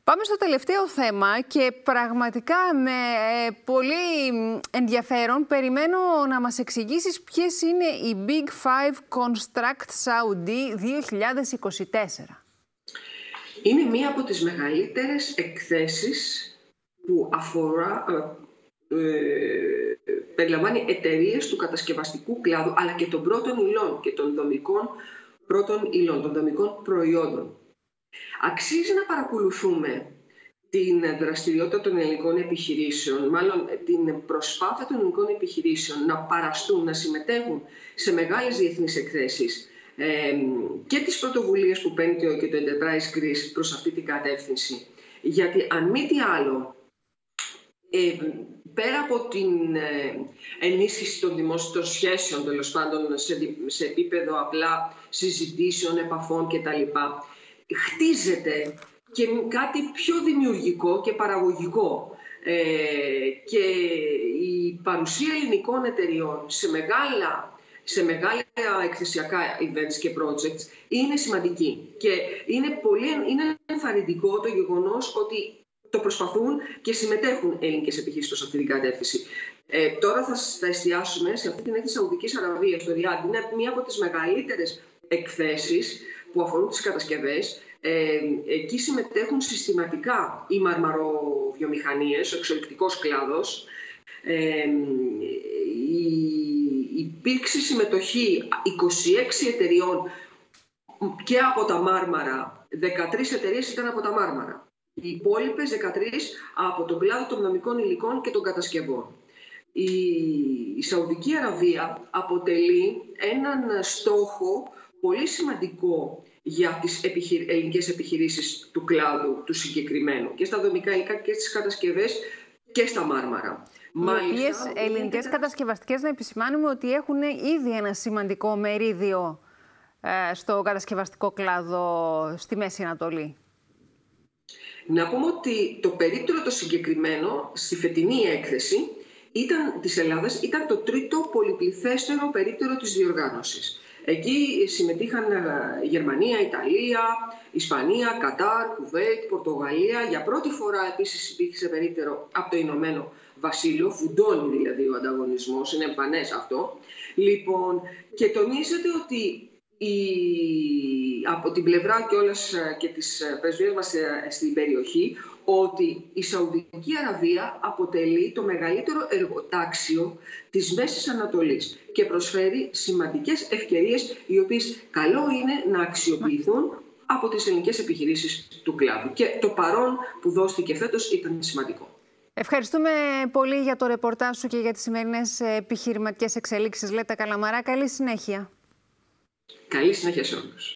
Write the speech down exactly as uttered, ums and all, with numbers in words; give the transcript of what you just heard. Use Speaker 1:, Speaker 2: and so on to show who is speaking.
Speaker 1: Πάμε στο τελευταίο θέμα και πραγματικά με πολύ ενδιαφέρον περιμένω να μας εξηγήσεις ποιες είναι οι Big Five Construct Saudi δύο χιλιάδες είκοσι τέσσερα.
Speaker 2: Είναι μία από τις μεγαλύτερες εκθέσεις που αφορά, ε, ε, περιλαμβάνει εταιρείες του κατασκευαστικού κλάδου, αλλά και των πρώτων υλών και των δομικών πρώτων υλών, των δομικών προϊόντων. Αξίζει να παρακολουθούμε την δραστηριότητα των ελληνικών επιχειρήσεων, μάλλον την προσπάθεια των ελληνικών επιχειρήσεων να παραστούν, να συμμετέχουν σε μεγάλες διεθνείς εκθέσεις ε, και τις πρωτοβουλίες που παίρνει και το Enterprise Greece προς αυτή την κατεύθυνση. Γιατί αν μη τι άλλο, ε, πέρα από την ε, ενίσχυση των δημόσιων σχέσεων, τέλος πάντων σε, σε επίπεδο απλά συζητήσεων, επαφών κτλ., χτίζεται και κάτι πιο δημιουργικό και παραγωγικό. Ε, και η παρουσία ελληνικών εταιριών σε μεγάλα, σε μεγάλα εκθεσιακά events και projects είναι σημαντική. Και είναι πολύ είναι ενθαρρυντικό το γεγονός ότι το προσπαθούν και συμμετέχουν ελληνικές επιχειρήσεις προς αυτή την κατεύθυνση. Ε, τώρα θα, θα εστιάσουμε σε αυτή την έκθεση Σαουδικής Αραβίας στο Ριάντ. Είναι μία από τις μεγαλύτερες εκθέσεις που αφορούν τις κατασκευές. Ε, εκεί συμμετέχουν συστηματικά οι μαρμαροβιομηχανίες, ο εξορυκτικός κλάδος. Ε, υπήρξε συμμετοχή είκοσι έξι εταιριών και από τα Μάρμαρα, δεκατρείς εταιρείες ήταν από τα Μάρμαρα. Οι υπόλοιπες δεκατρείς από τον κλάδο των δομικών υλικών και των κατασκευών. Η, η Σαουδική Αραβία αποτελεί έναν στόχο πολύ σημαντικό για τις επιχειρ... ελληνικές επιχειρήσεις του κλάδου του συγκεκριμένου και στα δομικά υλικά και στις κατασκευές και στα Μάρμαρα.
Speaker 1: Οι οποίες ελληνικές είναι... κατασκευαστικές, να επισημάνουμε ότι έχουν ήδη ένα σημαντικό μερίδιο ε, στο κατασκευαστικό κλάδο στη Μέση Ανατολή.
Speaker 2: Να πούμε ότι το περίπτερο το συγκεκριμένο στη φετινή έκθεση ήταν, της Ελλάδας ήταν το τρίτο πολυπληθέστερο περίπτερο της διοργάνωσης. Εκεί συμμετείχαν Γερμανία, Ιταλία, Ισπανία, Κατάρ, Κουβέιτ, Πορτογαλία. Για πρώτη φορά επίσης υπήρξε περίπτερο από το Ηνωμένο Βασίλειο, φουντώνει δηλαδή ο ανταγωνισμός, είναι εμφανές αυτό. Λοιπόν, και τονίζεται ότι η, από την πλευρά κιόλας και της πρεσβείας μας στην περιοχή, ότι η Σαουδική Αραβία αποτελεί το μεγαλύτερο εργοτάξιο της Μέσης Ανατολής και προσφέρει σημαντικές ευκαιρίες, οι οποίες καλό είναι να αξιοποιηθούν από τις ελληνικές επιχειρήσεις του κλάδου. Και το παρόν που δόθηκε φέτος ήταν σημαντικό.
Speaker 1: Ευχαριστούμε πολύ για το ρεπορτάζ σου και για τις σημερινές επιχειρηματικές εξελίξεις, Λέτα Καλαμαρά. Καλή συνέχεια.
Speaker 2: Καλή συνέχεια σε όλους.